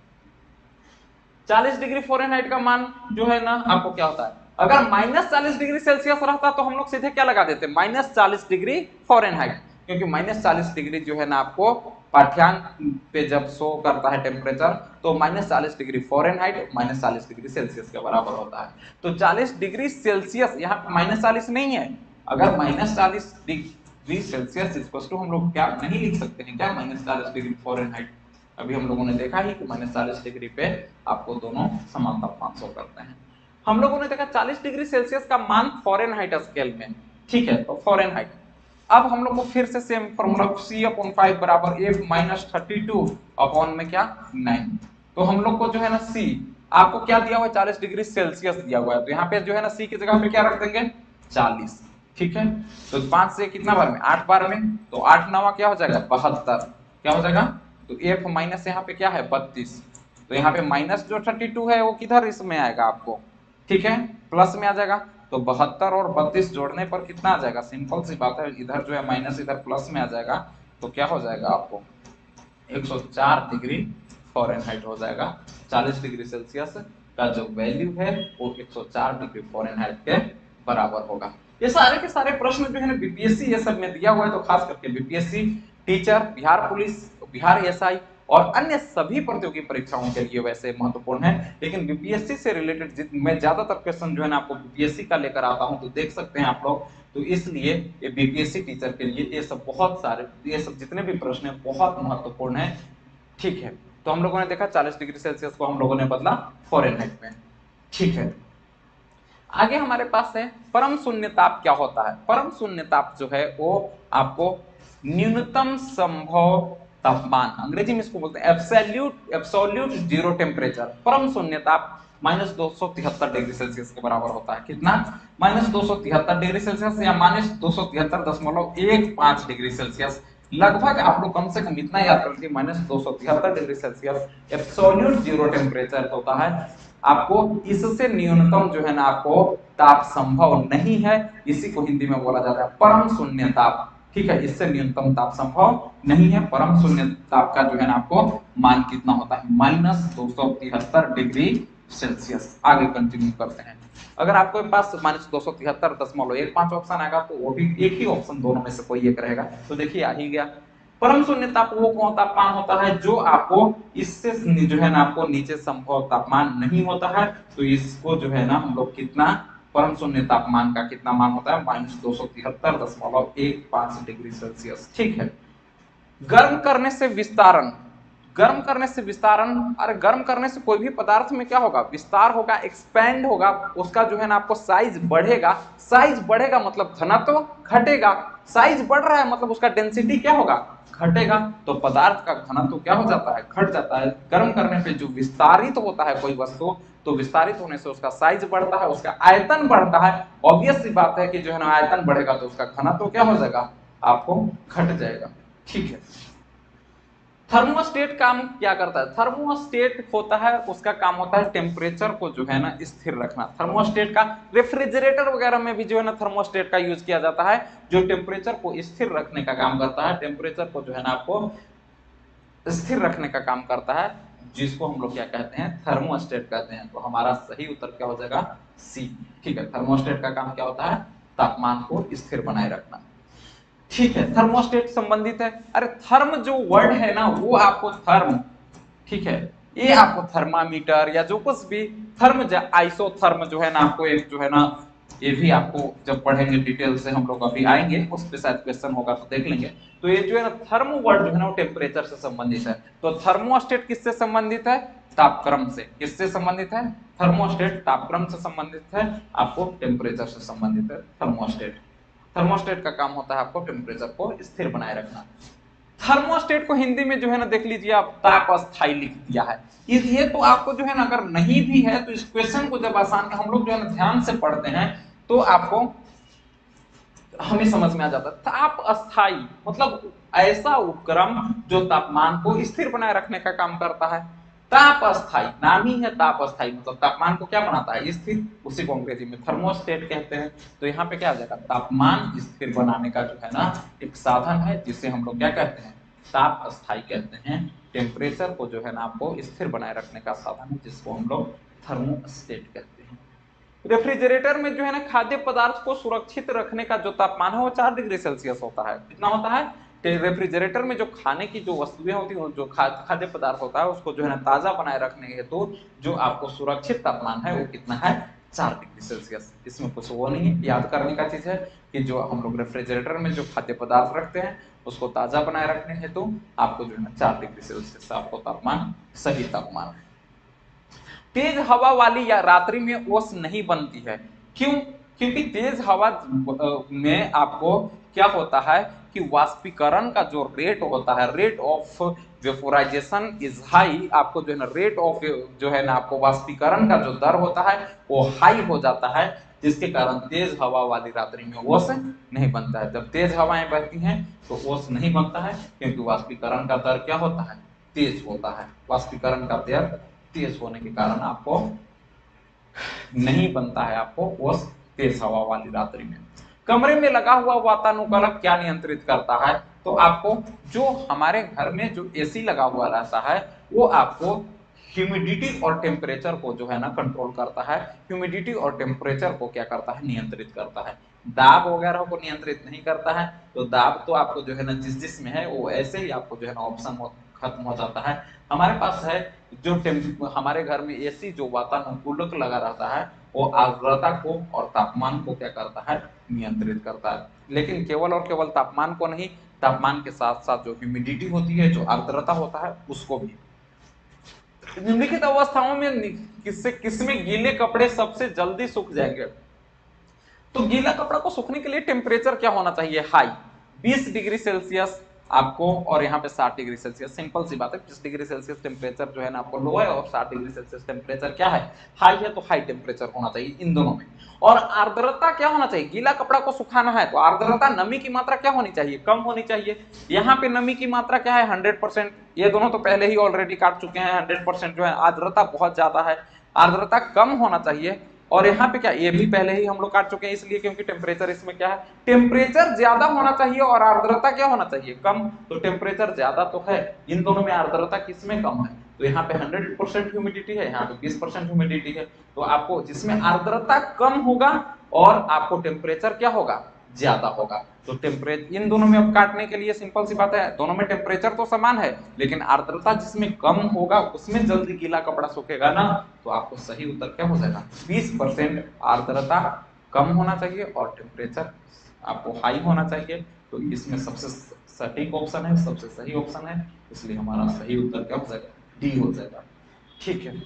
चालीस डिग्री फॉरेनहाइट का मान जो है ना आपको क्या होता है, अगर माइनस चालीस डिग्री सेल्सियस रहता तो हम लोग सीधे क्या लगा देते माइनस चालीस डिग्री फॉरेनहाइट, क्योंकि माइनस चालीस डिग्री जो है ना आपको पाठ्यांक पे जब शो करता है टेम्परेचर तो माइनस चालीस डिग्री फॉरेनहाइट माइनस चालीस डिग्री सेल्सियस के बराबर होता है। तो चालीस डिग्री सेल्सियस यहाँ माइनस चालीस नहीं है, अगर माइनस चालीस डिग्री सेल्सियस इक्वल टू हम लोग क्या नहीं लिख सकते हैं क्या माइनस चालीस डिग्री फॉरेनहाइट। अभी हम लोगों ने देखा ही कि माइनस चालीस डिग्री पे आपको दोनों समान तापमान शो करते हैं। हम लोगों ने देखा चालीस डिग्री सेल्सियस का मान फॉरेनहाइट स्केल में, ठीक है, तो फॉरेनहाइट। अब हम लोग को फिर से same formula C upon five बराबर F minus thirty two upon में क्या नाइन। तो हम लोग को जो है ना सी आपको क्या दिया हुआ है चालीस डिग्री सेल्सियस दिया हुआ है, तो यहाँ पे जो है ना सी की जगह पे क्या रख देंगे चालीस। ठीक है, तो पांच से कितना बार में आठ बार में, तो आठ नवा क्या हो जाएगा बहत्तर, क्या हो जाएगा, तो एफ माइनस यहाँ पे क्या है बत्तीस, तो यहाँ पे माइनस जो थर्टी टू है वो किधर इसमें आएगा आपको, ठीक है, प्लस में आ जाएगा। तो बहत्तर और बत्तीस जोड़ने पर कितना आ जाएगा, सिंपल सी बात है, इधर जो है माइनस इधर प्लस में आ जाएगा, तो क्या हो जाएगा आपको एक सौ चार डिग्री फॉरेनहाइट हो जाएगा। चालीस डिग्री सेल्सियस का जो वैल्यू है वो एक सौ चार डिग्री फॉरेनहाइट के बराबर होगा। ये सारे के सारे प्रश्न जो है ना बीपीएससी ये सब में दिया हुआ है, तो खास करके BPSC teacher, Bihar police, Bihar SI और अन्य सभी प्रतियोगी परीक्षाओं के लिए वैसे महत्वपूर्ण है, लेकिन बीपीएससी से रिलेटेड मैं ज्यादातर क्वेश्चन जो है ना आपको बीपीएससी का लेकर आता हूं, तो देख सकते हैं आप लोग, तो इसलिए ये बीपीएससी टीचर के लिए ये सब बहुत सारे, ये सब जितने भी प्रश्न है बहुत महत्वपूर्ण है। ठीक है, तो हम लोगों ने देखा चालीस डिग्री सेल्सियस को हम लोगों ने बदला फॉरेनहाइट में। ठीक है, आगे हमारे पास है परम शून्य ताप क्या होता है। परम शून्य ताप जो है वो आपको न्यूनतम संभव तापमान, अंग्रेजी में इसको बोलते हैं एब्सोल्यूट एब्सोल्यूट जीरो टेम्परेचर। परम शून्य ताप माइनस दो सौ तिहत्तर डिग्री सेल्सियस के बराबर होता है। कितना? माइनस दो सौ तिहत्तर डिग्री सेल्सियस या माइनस दो सौ तिहत्तर दशमलव एक पांच डिग्री सेल्सियस, लगभग आप लोग कम से कम इतना याद रखिए, माइनस दो सौ तिहत्तर degree Celsius absolute zero temperature होता है। आपको इससे न्यूनतम जो है ना आपको ताप संभव नहीं है, इसी को हिंदी में बोला जाता है परम शून्य ताप। ठीक है, इससे न्यूनतम ताप संभव नहीं है। परम शून्य ताप का जो है ना आपको मान कितना होता है? माइनस दो सौ तिहत्तर डिग्री सेल्सियस। आगे कंटिन्यू करते हैं। अगर आपके पास माइनस दो सौ तिहत्तर दशमलव एक पांच ऑप्शन आएगा तो वो भी एक ही ऑप्शन दोनों में से कोई एक रहेगा, तो देखिए आ ही गया। परम शून्य ताप वो कौन तापमान होता है जो आपको इससे जो है ना आपको नीचे संभव तापमान नहीं होता है, तो इसको जो है ना हम लोग कितना परम शून्य तापमान का कितना मान होता है? माइनस दो सौ तिहत्तर दशमलव एक पांच डिग्री सेल्सियस। ठीक है, गर्म करने से विस्तारण, गर्म करने से विस्तारण, अरे गर्म करने से कोई भी पदार्थ में क्या होगा? विस्तार होगा, एक्सपेंड होगा, उसका जो है ना आपको साइज बढ़ेगा। साइज बढ़ेगा मतलब घनत्व घटेगा, साइज बढ़ रहा है मतलब उसका डेंसिटी क्या होगा? घटेगा। तो पदार्थ का घनत्व क्या हो जाता है? घट जाता है। गर्म करने पे जो विस्तारित होता है कोई वस्तु, तो विस्तारित होने से उसका साइज बढ़ता है, उसका आयतन बढ़ता है। ऑब्वियस सी बात है कि जो है ना आयतन बढ़ेगा तो उसका घनत्व क्या हो जाएगा? आपको घट जाएगा। ठीक है, थर्मोस्टेट काम क्या करता है? थर्मोस्टेट होता है, उसका काम होता है टेम्परेचर को जो है ना स्थिर रखना। थर्मोस्टेट का रेफ्रिजरेटर वगैरह में भी जो है ना थर्मोस्टेट का यूज किया जाता है, जो टेम्परेचर को स्थिर रखने का काम करता है। टेम्परेचर को जो है ना आपको स्थिर रखने का काम करता है, जिसको हम लोग क्या कहते हैं? थर्मोस्टेट कहते हैं। तो हमारा सही उत्तर क्या हो जाएगा? सी। ठीक है, थर्मोस्टेट का काम क्या होता है? तापमान को स्थिर बनाए रखना। ठीक है, थर्मोस्टेट संबंधित है। अरे थर्म जो वर्ड है ना वो आपको थर्म, ठीक है, ये आपको थर्मामीटर या जो कुछ भी थर्म, आइसोथर्म जो है ना आपको एक जो है ना, ये भी आपको जब पढ़ेंगे डिटेल से हम लोग अभी आएंगे उस पे शायद क्वेश्चन होगा तो देख लेंगे। तो ये जो है ना थर्म वर्ड जो है ना वो टेम्परेचर से संबंधित है। तो थर्मोस्टेट किससे संबंधित है? तापक्रम से। किससे संबंधित है? थर्मोस्टेट तापक्रम से संबंधित है, आपको टेम्परेचर से संबंधित है थर्मोस्टेट। थर्मोस्टेट का काम होता है आपको टेम्परेचर को स्थिर बनाए रखना। थर्मोस्टेट को हिंदी में जो है ना देख लीजिए आप, ताप अस्थाई लिख दिया है। ये तो आपको जो है ना अगर नहीं भी है तो इस क्वेश्चन को जब आसान हम लोग जो है ना ध्यान से पढ़ते हैं तो आपको हमें समझ में आ जाता है। ताप अस्थाई मतलब ऐसा उपक्रम जो तापमान को स्थिर बनाए रखने का काम करता है। ताप अस्थाई नाम ही है, ताप अस्थाई मतलब तापमान को क्या बनाता है? स्थिर। उसी को अंग्रेजी में थर्मोस्टेट कहते हैं। तो यहाँ पे क्या आ जाएगा? तापमान स्थिर बनाने का जो है ना एक साधन है, जिसे हम लोग क्या कहते हैं? ताप अस्थाई कहते हैं। टेम्परेचर को जो है ना आपको स्थिर बनाए रखने का साधन है, जिसको हम लोग थर्मोस्टेट कहते हैं। रेफ्रिजरेटर में जो है ना खाद्य पदार्थ को सुरक्षित रखने का जो तापमान है वो चार डिग्री सेल्सियस होता है। कितना होता है? रेफ्रिजरेटर में जो खाने की जो वस्तुएं होती हैं, जो खाद्य पदार्थ होता है, उसको जो है ना ताजा बनाए रखने हेतु तो जो आपको सुरक्षित तापमान है वो कितना है? चार डिग्री सेल्सियस। इसमें कुछ वो नहीं है, याद करने का चीज है कि जो हम लोग रेफ्रिजरेटर में जो खाद्य पदार्थ रखते हैं उसको ताजा बनाए रखने हेतु तो आपको जो है ना चार डिग्री सेल्सियस आपको तापमान, सही तापमान। तेज हवा वाली या रात्रि में ओस नहीं बनती है। क्यों? क्योंकि तेज हवा में आपको क्या होता है कि वाष्पीकरण का जो रेट होता है, rate of vaporisation is high. आपको जो है ना रेट ऑफ जो है ना आपको वाष्पीकरण का जो दर होता है वो हाई हो जाता है, जिसके कारण तेज हवा वाली रात्रि में ओस नहीं बनता है। जब तेज हवाएं बहती हैं तो ओस नहीं बनता है, क्योंकि वाष्पीकरण का दर क्या होता है? तेज होता है। वाष्पीकरण का दर तेज होने के कारण आपको नहीं बनता है आपको ओस तेज हवा वाली रात्रि में। कमरे में लगा हुआ वातानुकूलक क्या नियंत्रित करता है? तो आपको जो हमारे घर में जो एसी लगा हुआ रहता है वो आपको ह्यूमिडिटी और टेम्परेचर को जो है ना कंट्रोल करता है, ह्यूमिडिटी और टेम्परेचर को क्या करता है, नियंत्रित करता है। दाब वगैरह को नियंत्रित नहीं करता है। तो दाब तो आपको जो है ना जिस जिसमें है वो ऐसे ही आपको जो है ना ऑप्शन खत्म हो जाता है। हमारे पास है जो हमारे घर में एसी जो वातानुकूलक लगा रहता है वो आर्द्रता को और तापमान को क्या करता है, नियंत्रित करता है। लेकिन केवल और केवल तापमान को नहीं, तापमान के साथ साथ जो ह्यूमिडिटी होती है, जो आर्द्रता होता है, उसको भी। निम्नलिखित अवस्थाओं में किससे किसमें गीले कपड़े सबसे जल्दी सूख जाएंगे? तो गीला कपड़ा को सूखने के लिए टेम्परेचर क्या होना चाहिए, हाई, बीस डिग्री सेल्सियस आपको, और यहाँ पे साठ डिग्री सेल्सियस। सिंपल सी बात है, बीस डिग्री सेल्सियस टेम्परेचर जो है ना आपको लो है और साठ डिग्री सेल्सियस टेम्परेचर क्या है, हाई है। तो हाई टेम्परेचर होना चाहिए इन दोनों में। और आर्द्रता क्या होना चाहिए, गीला कपड़ा को सुखाना है तो आर्द्रता, नमी की मात्रा क्या होनी चाहिए, कम होनी चाहिए। यहाँ पे नमी की मात्रा क्या है, हंड्रेड परसेंट। ये दोनों तो पहले ही ऑलरेडी काट चुके हैं, हंड्रेड परसेंट जो है। आर्द्रता बहुत ज्यादा है, आर्द्रता कम होना चाहिए। और यहाँ पे क्या, ये भी पहले ही हम लोग काट चुके हैं, इसलिए क्योंकि टेम्परेचर इसमें क्या है, टेम्परेचर ज्यादा होना चाहिए और आर्द्रता क्या होना चाहिए, कम। तो टेम्परेचर ज्यादा तो है, इन दोनों में आर्द्रता किसमें कम है, तो यहाँ पे हंड्रेड परसेंट ह्यूमिडिटी है, यहाँ पे बीस परसेंट ह्यूमिडिटी है। तो आपको जिसमें आर्द्रता कम होगा और आपको टेम्परेचर क्या होगा, ज्यादा होगा। तो टेम्परेचर इन दोनों में अब काटने के लिए सिंपल सी बात है, दोनों में टेम्परेचर तो समान है, लेकिन आर्द्रता जिसमें कम होगा उसमें जल्दी गीला कपड़ा सूखेगा ना। तो आपको सही उत्तर क्या हो जाएगा, बीस परसेंट आर्द्रता कम होना चाहिए और टेम्परेचर आपको हाई होना चाहिए। तो इसमें सबसे सटीक ऑप्शन है, सबसे सही ऑप्शन है, इसलिए हमारा सही उत्तर क्या हो जाएगा, डी हो जाएगा। ठीक है।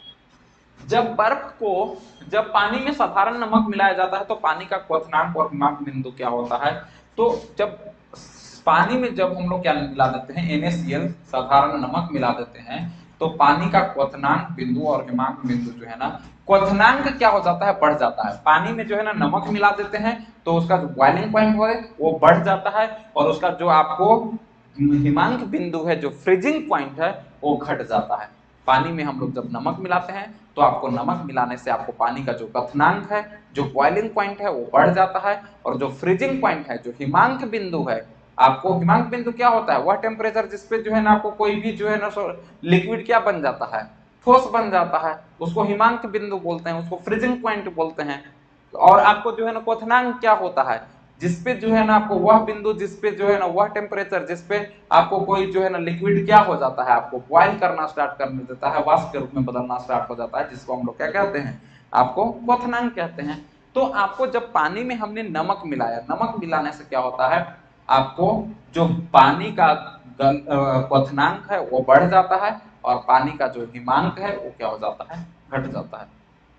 जब बर्फ को जब पानी में साधारण नमक मिलाया जाता है तो पानी का क्वथनांक और हिमांक बिंदु क्या होता है? तो जब पानी में जब हम लोग क्या मिला देते हैं, एन ए सी एल साधारण नमक मिला देते हैं, तो पानी का क्वथनांक बिंदु और हिमांक बिंदु जो है ना, क्वथनांक क्या हो जाता है, बढ़ जाता है। पानी में जो है ना नमक मिला देते हैं तो उसका जो बॉइलिंग पॉइंट है वो बढ़ जाता है, और उसका जो आपको हिमांक बिंदु है, जो फ्रीजिंग पॉइंट है, वो घट जाता है। पानी में हम लोग जब नमक मिलाते हैं तो आपको नमक मिलाने से आपको पानी का जो क्वथनांक है, जो बॉइलिंग पॉइंट है, वो बढ़ जाता है, और जो फ्रीजिंग पॉइंट है, जो हिमांक बिंदु है, आपको हिमांक बिंदु क्या होता है, वह टेम्परेचर जिसपे जो है ना आपको कोई भी जो है ना लिक्विड क्या बन जाता है, ठोस बन जाता है, उसको हिमांक बिंदु बोलते हैं, उसको फ्रीजिंग पॉइंट बोलते हैं। और आपको जो है ना क्वथनांक क्या होता है, जिसपे जो है ना आपको वह बिंदु, जिसपे जो है ना वह टेम्परेचर जिसपे आपको कोई जो है ना लिक्विड क्या हो जाता है, आपको बॉइल करना स्टार्ट करने देता है, वाष्प के रूप में बदलना स्टार्ट हो जाता है, जिसको हम लोग क्या कहते हैं, आपको क्वथनांक कहते हैं। तो आपको जब पानी में हमने नमक मिलाया, नमक मिलाने से क्या होता है, आपको जो पानी का क्वथनांक है वो बढ़ जाता है, और पानी का जो हिमांक है वो क्या हो जाता है, घट जाता है।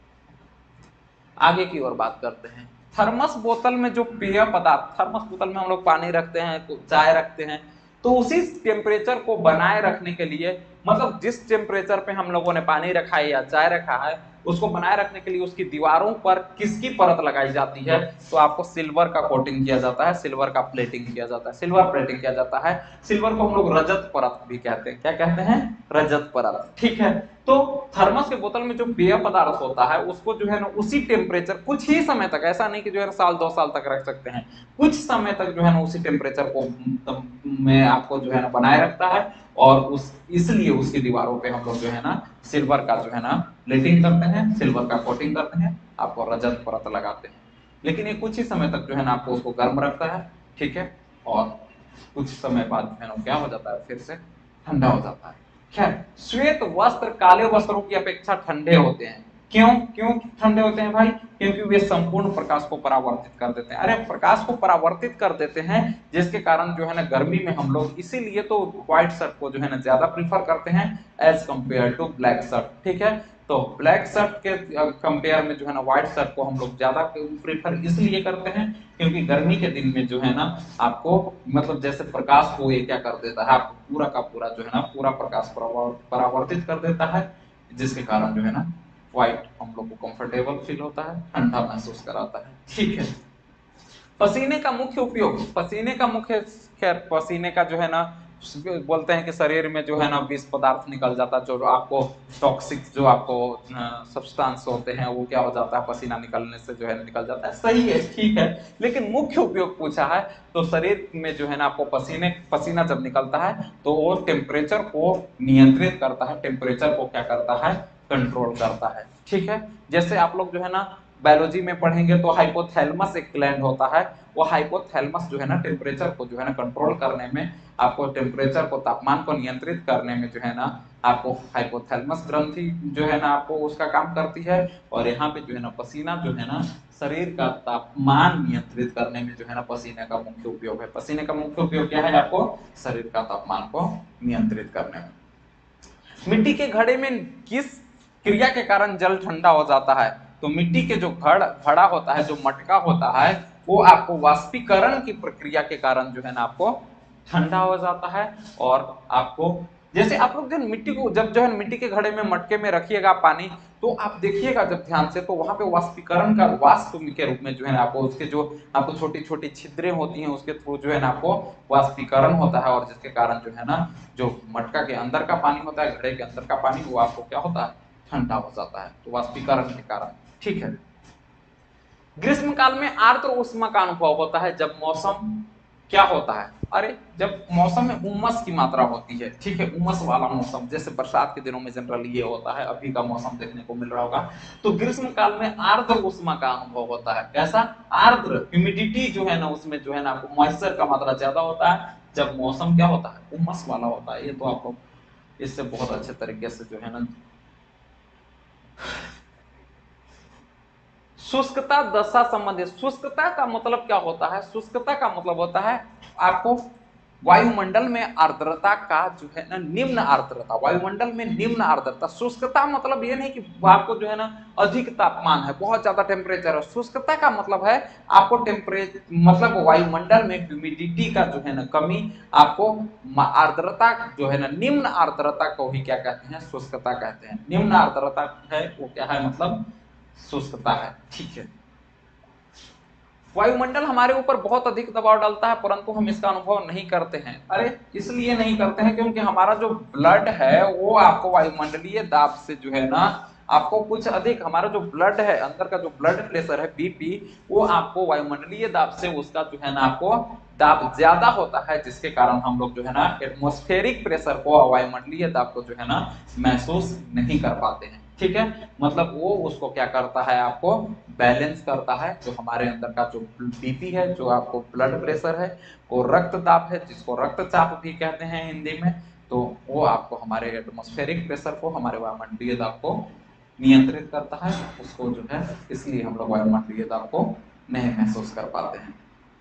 आगे की ओर बात करते हैं। थर्मस बोतल में जो पेय पदार्थ, थर्मस बोतल में हम लोग पानी रखते हैं, चाय रखते हैं, तो उसी टेम्परेचर को बनाए रखने के लिए, मतलब जिस टेम्परेचर पे हम लोगों ने पानी रखा है या चाय रखा है, उसको बनाए रखने के लिए उसकी दीवारों पर किसकी परत लगाई जाती है? तो आपको सिल्वर का कोटिंग किया जाता है, सिल्वर का प्लेटिंग किया जाता है, सिल्वर प्लेटिंग किया जाता है। सिल्वर को हम लोग रजत परत भी कहते हैं। क्या कहते हैं? रजत परत। ठीक है। तो थर्मस के बोतल में जो पेय पदार्थ होता है उसको जो है ना उसी टेम्परेचर, कुछ ही समय तक, ऐसा नहीं कि जो है साल दो साल तक रख सकते हैं, कुछ समय तक जो है ना उसी टेम्परेचर को में आपको जो है ना बनाए रखता है, और उस इसलिए उसकी दीवारों पे हम लोग जो है ना सिल्वर का जो है ना प्लेटिंग करते हैं, सिल्वर का कोटिंग करते हैं, आपको रजत परत लगाते हैं। लेकिन ये कुछ ही समय तक जो है ना आपको उसको गर्म रखता है, ठीक है, और कुछ समय बाद जो है ना क्या हो जाता है, फिर से ठंडा हो जाता है। खैर, श्वेत वस्त्र काले वस्त्रों की अपेक्षा ठंडे होते हैं। क्यों क्यों ठंडे होते हैं भाई? क्योंकि वे संपूर्ण प्रकाश को परावर्तित कर देते हैं। अरे प्रकाश को परावर्तित कर देते हैं, जिसके कारण जो है ना गर्मी में हम लोग इसीलिए तो व्हाइट शर्ट को जो है ना ज्यादा प्रीफर करते हैं as compare to black shirt. ठीक है, तो ब्लैक शर्ट के कंपेयर में जो है ना व्हाइट शर्ट को हम लोग ज्यादा प्रीफर इसलिए करते हैं क्योंकि गर्मी के दिन में जो है ना आपको, मतलब जैसे प्रकाश को ये क्या कर देता है, आपको पूरा का पूरा जो है ना पूरा प्रकाश परावर्तित कर देता है, जिसके कारण जो है ना व्हाइट हम लोग को कंफर्टेबल फील होता है, ठंडा महसूस कराता है। ठीक है। पसीने का मुख्य उपयोग, पसीने का मुख्य, खैर पसीने का जो है ना बोलते हैं कि शरीर में जो है ना विष पदार्थ निकल जाता है, जो आपको टॉक्सिक जो आपको सब्सटेंस होते हैं वो क्या हो जाता है, पसीना निकलने से जो है निकल जाता है। सही है, ठीक है, लेकिन मुख्य उपयोग पूछा है तो शरीर में जो है ना आपको पसीने पसीना जब निकलता है तो वो टेम्परेचर को नियंत्रित करता है, टेम्परेचर को क्या करता है, कंट्रोल करता है। ठीक है, जैसे आप लोग जो है ना बायोलॉजी में पढ़ेंगे तो हाइपोथैलेमस एक ग्लैंड होता है, वो हाइपोथैलेमस जो है ना टेम्परेचर को जो है ना कंट्रोल करने में, आपको टेम्परेचर को, तापमान को नियंत्रित करने में जो है ना आपको हाइपोथैलेमस ग्रंथि जो है ना आपको उसका काम करती है। और यहाँ पे जो है ना पसीना जो है ना शरीर का तापमान नियंत्रित करने में जो है ना पसीने का मुख्य उपयोग है। पसीने का मुख्य उपयोग क्या है, आपको शरीर का तापमान को नियंत्रित करने में। मिट्टी के घड़े में किस क्रिया के कारण जल ठंडा हो जाता है, तो मिट्टी के जो घड़ घड़ा होता है, जो मटका होता है, वो आपको वाष्पीकरण की प्रक्रिया के कारण जो है ना आपको ठंडा हो जाता है। और आपको जैसे आप लोग जो मिट्टी को जब जो है मिट्टी के घड़े में मटके में रखिएगा पानी, तो आप देखिएगा जब ध्यान से, तो वहां पे वाष्पीकरण का वाष्प के रूप में जो है ना आपको उसके जो आपको छोटी छोटी छिद्रें होती हैं उसके थ्रू जो है ना आपको वाष्पीकरण होता है, और जिसके कारण जो है ना जो मटका के अंदर का पानी होता है, घड़े के अंदर का पानी, वो आपको क्या होता है, ठंडा हो जाता है, तो वाष्पीकरण के कारण। ठीक है, ग्रीष्म काल में आर्द्र उष्मा का अनुभव होता है जब मौसम क्या होता है, अरे जब मौसम में उमस की मात्रा होती है। ठीक है, उमस वाला मौसम, जैसे बरसात के दिनों में जनरली ये होता है, अभी का मौसम देखने को मिल रहा होगा। तो ग्रीष्म काल में आर्द्र उष्मा का अनुभव होता है। कैसा, आर्द्र, ह्यूमिडिटी जो है ना उसमें जो है ना आपको मॉइस्चर का मात्रा ज्यादा होता है जब मौसम क्या होता है, उमस वाला होता है। ये तो आपको इससे बहुत अच्छे तरीके से जो है ना। शुष्कता दशा संबंधित, शुष्कता का मतलब क्या होता है, शुष्कता का मतलब होता है आपको वायुमंडल में आर्द्रता का जो है ना निम्न आर्द्रता, वायुमंडल में निम्न आर्द्रता। शुष्कता मतलब ये नहीं कि आपको जो है ना अधिक तापमान है, बहुत ज्यादा टेम्परेचर है। शुष्कता का मतलब है आपको टेम्परेचर मतलब वायुमंडल में ह्यूमिडिटी का जो है ना कमी, आपको आर्द्रता जो है ना निम्न आर्द्रता को ही क्या कहते हैं, शुष्कता कहते हैं। निम्न आर्द्रता है वो क्या है, मतलब शुष्कता है। ठीक है, वायुमंडल हमारे ऊपर बहुत अधिक दबाव डालता है परंतु हम इसका अनुभव नहीं करते हैं। अरे इसलिए नहीं करते हैं क्योंकि हमारा जो ब्लड है वो आपको वायुमंडलीय दाब से जो है ना आपको कुछ अधिक, हमारा जो ब्लड है अंदर का जो ब्लड प्रेशर है बीपी, वो आपको वायुमंडलीय दाब से उसका जो है ना आपको दाब ज्यादा होता है, जिसके कारण हम लोग जो है ना एटमॉस्फेरिक प्रेशर को, वायुमंडलीय दाब को जो है ना महसूस नहीं कर पाते हैं। ठीक है, मतलब वो उसको क्या करता है, आपको बैलेंस करता है। जो हमारे अंदर का जो बीपी है, जो आपको ब्लड प्रेशर है, वो रक्तदाब है जिसको रक्तचाप भी कहते हैं हिंदी में, तो वो आपको हमारे एटमॉस्फेरिक प्रेशर को, हमारे वायुमंडलीय दाब को नियंत्रित करता है। उसको जो है इसलिए हम लोग वायुमंडलीय दाब को नहीं महसूस कर पाते हैं।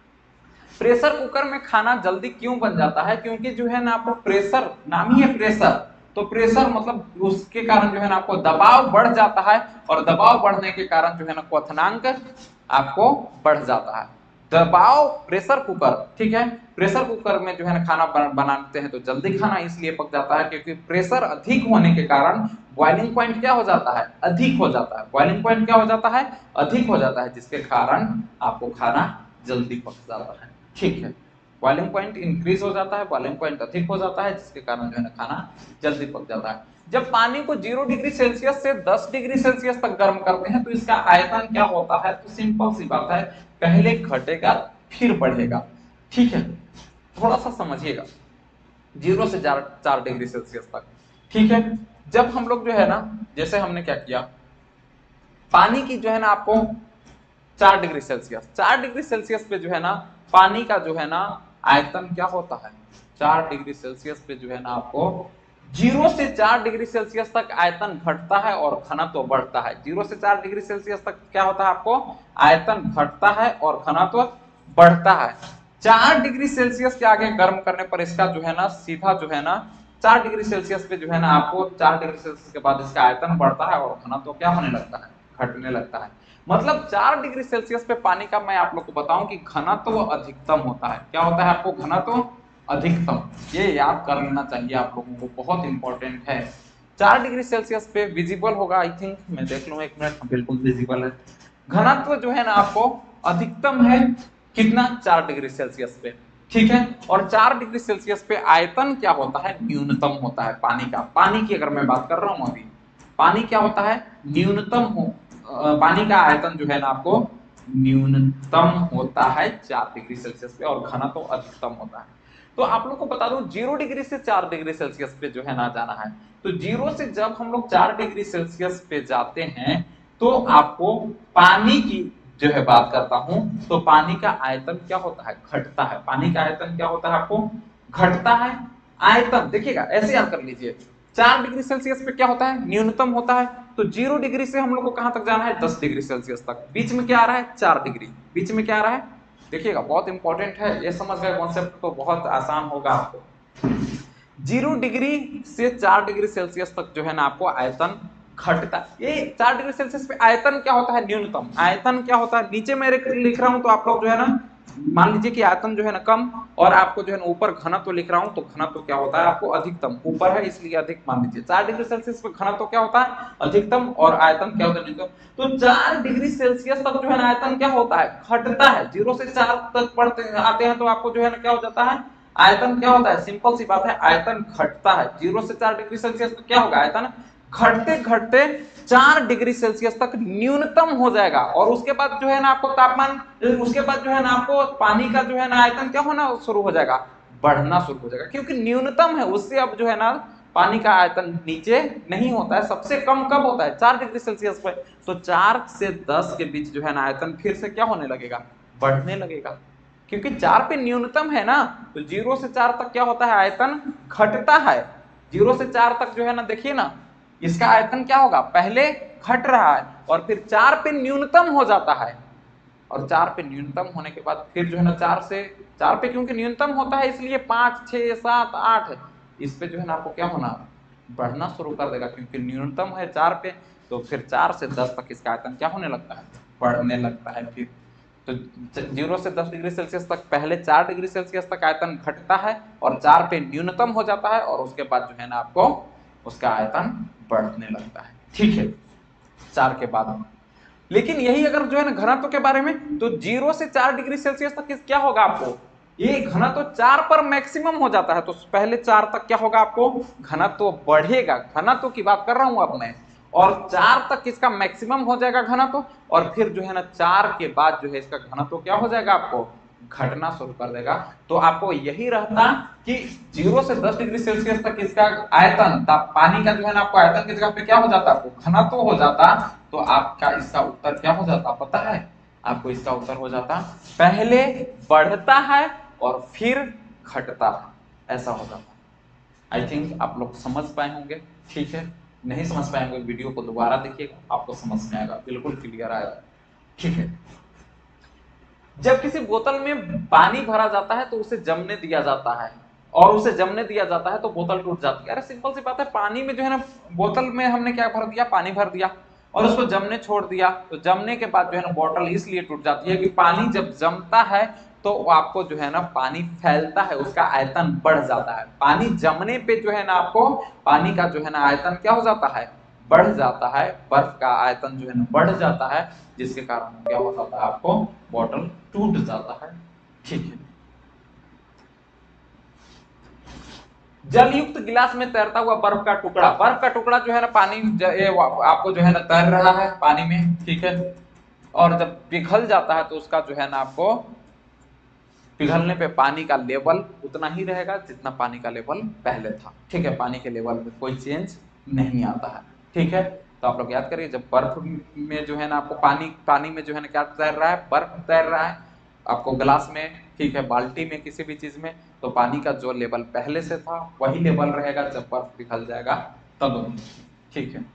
प्रेशर कुकर में खाना जल्दी क्यों बन जाता है, क्योंकि जो है ना आपको प्रेशर, नाम ही है प्रेशर, तो प्रेशर मतलब उसके कारण जो है ना आपको दबाव बढ़ जाता है, और दबाव बढ़ने के कारण जो है ना क्वथनांक आपको बढ़ जाता है। दबाव, प्रेशर कुकर, ठीक है, प्रेशर कुकर में जो है ना खाना बनाते हैं तो जल्दी खाना इसलिए पक जाता है क्योंकि प्रेशर अधिक होने के कारण बॉइलिंग पॉइंट क्या हो जाता है, अधिक हो जाता है। बॉइलिंग पॉइंट क्या हो जाता है, अधिक हो जाता है, जिसके कारण आपको खाना जल्दी पक जाता है। ठीक है, बॉइलिंग पॉइंट इंक्रीज हो जाता है, बॉइलिंग पॉइंट अधिक हो जाता है, जिसके कारण जो है ना खाना जल्दी पक जाता है। जब पानी को जीरो डिग्री सेल्सियस से दस डिग्री सेल्सियस तक गर्म करते हैं तो इसका आयतन क्या होता है, तो सिंपल सी बात है, पहले घटेगा फिर बढ़ेगा। ठीक है, थोड़ा सा समझिएगा, जीरो से चार डिग्री सेल्सियस तक। ठीक है, जब हम लोग जो है ना, जैसे हमने क्या किया, पानी की जो है ना आपको चार डिग्री सेल्सियस, चार डिग्री सेल्सियस पे जो है ना पानी का जो है ना आयतन क्या होता है, चार डिग्री सेल्सियस पे जो है ना आपको जीरो से चार डिग्री सेल्सियस तक आयतन घटता है और घनत्व तो बढ़ता है। जीरो से चार डिग्री सेल्सियस तक क्या होता है, आपको आयतन घटता है और घनत्व बढ़ता है। चार डिग्री सेल्सियस के आगे गर्म करने पर इसका जो है ना सीधा जो है ना चार डिग्री सेल्सियस पे जो है ना आपको चार डिग्री सेल्सियस के बाद इसका आयतन बढ़ता है और घनत्व तो क्या होने लगता है, घटने लगता है। मतलब चार डिग्री सेल्सियस पे पानी का मैं आप लोग को बताऊं कि घनत्व तो अधिकतम होता है। क्या होता है, आपको घनत्व तो अधिकतम, ये याद कर लेना चाहिए आप लोगों को, बहुत इंपॉर्टेंट है। चार डिग्री सेल्सियस पे विजिबल होगा, आई थिंक, मैं देख लूं एक मिनट, बिल्कुल विजिबल है। घनत्व जो है ना आपको अधिकतम है कितना, चार डिग्री सेल्सियस पे। ठीक है। और चार डिग्री सेल्सियस पे आयतन क्या होता है, न्यूनतम होता है पानी का। पानी की अगर मैं बात कर रहा हूं अभी, पानी क्या होता है, न्यूनतम हो, पानी का आयतन जो है ना आपको न्यूनतम होता है चार डिग्री सेल्सियस पे, और घनत्व तो अधिकतम होता है। तो आप लोग को बता दूं, जीरो डिग्री से चार डिग्री सेल्सियस पे जो है ना जाना है, तो जीरो से जब हम लोग चार डिग्री सेल्सियस पे जाते हैं तो आपको पानी की जो है बात करता हूं, तो पानी का आयतन क्या होता है, घटता है। पानी का आयतन क्या होता है, आपको घटता है। आयतन देखिएगा ऐसे याद कर लीजिए, चार डिग्री सेल्सियस पे क्या होता है, न्यूनतम होता है। तो जीरो डिग्री से हम लोग को कहां तक जाना है, दस डिग्री सेल्सियस तक। बीच में क्या आ रहा है, चार डिग्री। बीच में क्या आ रहा है, देखिएगा बहुत इंपॉर्टेंट है, ये समझ गए कॉन्सेप्ट तो बहुत आसान होगा आपको। जीरो डिग्री से चार डिग्री सेल्सियस तक जो है ना आपको आयतन घटता है। ये चार डिग्री सेल्सियस पे आयतन क्या होता है, न्यूनतम। आयतन क्या होता है, नीचे मैं लिख रहा हूं तो आप लोग जो है ना मान लीजिए कि आयतन जो है ना कम, और आपको जो है ना ऊपर घनत्व तो लिख रहा हूं, तो घनत्व तो क्या होता है आपको अधिकतम, ऊपर है इसलिए अधिक मान लीजिए। चार डिग्री सेल्सियस पे घनत्व तो क्या होता है अधिकतम, और आयतन क्या होता है न्यूनतम। तो चार डिग्री सेल्सियस तक जो है ना आयतन क्या होता है, घटता है। जीरो से चार तक बढ़ते आते हैं तो आपको जो है ना क्या हो जाता है, आयतन क्या होता है, सिंपल सी बात है, आयतन घटता है। जीरो से चार डिग्री सेल्सियस तक क्या होगा, आयतन घटते घटते चार डिग्री सेल्सियस तक न्यूनतम हो जाएगा, और उसके बाद जो है ना आपको तापमान, उसके बाद जो है ना आपको पानी का जो है ना आयतन क्या होना शुरू हो जाएगा, बढ़ना शुरू हो जाएगा, क्योंकि न्यूनतम है। उससे अब जो है ना पानी का आयतन नीचे नहीं होता है। सबसे कम कब होता है, चार डिग्री सेल्सियस पर। तो चार से दस के बीच जो है ना आयतन फिर से क्या होने लगेगा, बढ़ने लगेगा, क्योंकि चार पे न्यूनतम है ना। तो जीरो से चार तक क्या होता है, आयतन घटता है। जीरो से चार तक जो है ना देखिए ना, इसका आयतन क्या होगा, पहले घट रहा है और फिर चार पे न्यूनतम हो जाता है, और चार पे न्यूनतम होने के बाद फिर जो है ना चार से चार पे क्योंकि न्यूनतम होता है इसलिए पांच छह सात आठ, इस पे जो है ना आपको क्या होना, बढ़ना शुरू कर देगा, क्योंकि न्यूनतम है चार पे। तो फिर चार से दस तक इसका आयतन क्या होने लगता है, बढ़ने लगता है। फिर तो जीरो से दस डिग्री सेल्सियस तक पहले चार डिग्री सेल्सियस तक आयतन घटता है, और चार पे न्यूनतम हो जाता है, और उसके बाद जो है ना आपको उसका आयतन बढ़ने लगता है। ठीक है, चार के बाद। लेकिन यही अगर जो है ना घनत्व के बारे में, तो जीरो से चार डिग्री सेल्सियस तक क्या होगा आपको, ये घनत्व चार पर मैक्सिमम हो जाता है। तो पहले चार तक क्या होगा आपको, घनत्व बढ़ेगा, घनत्व की बात कर रहा हूं अब मैं, और चार तक इसका मैक्सिमम हो जाएगा घनत्व, और फिर जो है ना चार के बाद जो है इसका घनत्व क्या हो जाएगा, आपको घटना शुरू कर देगा। तो आपको यही रहता कि जीरो से दस डिग्री सेल्सियस तक इसका आयतन, पानी का जो है ना आपको आयतन की जगह पे क्या हो जाता, आपको घनत्व हो जाता। तो आपका इसका उत्तर क्या हो जाता पता है, आपको इसका उत्तर हो जाता पहले बढ़ता है और फिर घटता है, ऐसा हो जाता। आई थिंक आप लोग समझ पाए होंगे। ठीक है, नहीं समझ पाए होंगे वीडियो को दोबारा देखिएगा, आपको समझ में आएगा, बिल्कुल क्लियर आएगा। ठीक है, जब किसी बोतल में पानी भरा जाता है तो उसे जमने दिया जाता है, और उसे जमने दिया जाता है तो बोतल टूट जाती है। अरे सिंपल सी बात है, पानी में जो है ना, बोतल में हमने क्या भर दिया, पानी भर दिया और उसको जमने छोड़ दिया, तो जमने के बाद जो है ना बोतल इसलिए टूट जाती है कि पानी जब जमता है तो आपको जो है ना पानी फैलता है, उसका आयतन बढ़ जाता है। पानी जमने पे जो है ना आपको पानी का जो है ना आयतन क्या हो जाता है, बढ़ जाता है। बर्फ का आयतन जो है ना बढ़ जाता है, जिसके कारण क्या हो जाता है, आपको बॉटल टूट जाता है। ठीक है, जल युक्त गिलास में तैरता हुआ बर्फ का टुकड़ा, बर्फ का टुकड़ा जो है ना पानी आपको जो है ना तैर रहा है पानी में, ठीक है, और जब पिघल जाता है तो उसका जो है ना आपको पिघलने पे पानी का लेवल उतना ही रहेगा जितना पानी का लेवल पहले था। ठीक है, पानी के लेवल में कोई चेंज नहीं आता है। ठीक है, तो आप लोग याद करिए, जब बर्फ में जो है ना आपको पानी पानी में जो है ना क्या तैर रहा है, बर्फ तैर रहा है आपको गिलास में, ठीक है, बाल्टी में, किसी भी चीज में, तो पानी का जो लेवल पहले से था वही लेवल रहेगा जब बर्फ पिघल जाएगा तब। ठीक है,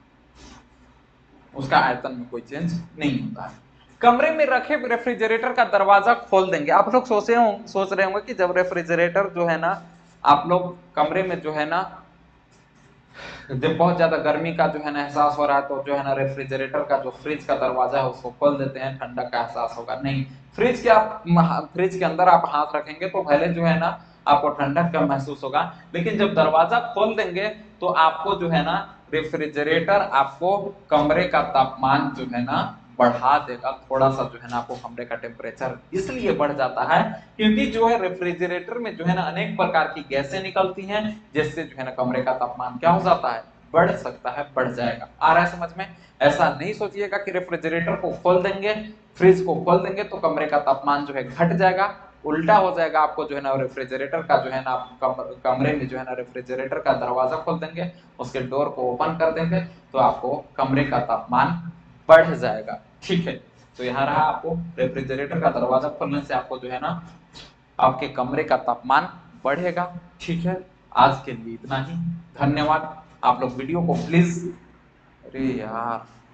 उसका आयतन में कोई चेंज नहीं होता है। कमरे में रखे रेफ्रिजरेटर का दरवाजा खोल देंगे। आप लोग सोचे हो सोच रहे होंगे कि जब रेफ्रिजरेटर जो है ना, आप लोग कमरे में जो है ना, जब बहुत ज्यादा गर्मी का जो है ना एहसास हो रहा है तो जो है ना रेफ्रिजरेटर का जो फ्रिज का दरवाजा है उसको खोल देते हैं, ठंडक का एहसास होगा। नहीं, फ्रिज के आप फ्रिज के अंदर आप हाथ रखेंगे तो पहले जो है ना आपको ठंडक का महसूस होगा, लेकिन जब दरवाजा खोल देंगे तो आपको जो है ना रेफ्रिजरेटर आपको कमरे का तापमान जो है ना बढ़ा देगा। थोड़ा सा जो है ना आपको कमरे का टेम्परेचर इसलिए बढ़ जाता है क्योंकि जो है रेफ्रिजरेटर में जो है ना अनेक प्रकार की गैसें निकलती हैं, जिससे जो है ना कमरे का तापमान क्या हो जाता है, बढ़ सकता है, बढ़ जाएगा। आ रहा है समझ में? ऐसा नहीं सोचिएगा कि रेफ्रिजरेटर को खोल देंगे, फ्रिज को खोल देंगे तो कमरे का तापमान जो है घट जाएगा। उल्टा हो जाएगा। आपको जो है ना रेफ्रिजरेटर का जो है ना कम, कमरे में जो है ना रेफ्रिजरेटर का दरवाजा खोल देंगे, उसके डोर को ओपन कर देंगे तो आपको कमरे का तापमान बढ़ जाएगा। ठीक है, तो यहाँ रहा आपको रेफ्रिजरेटर का दरवाजा खोलने से आपको जो है ना आपके कमरे का तापमान बढ़ेगा। ठीक है, आज के लिए इतना ही। धन्यवाद। आप लोग वीडियो को प्लीज, अरे यार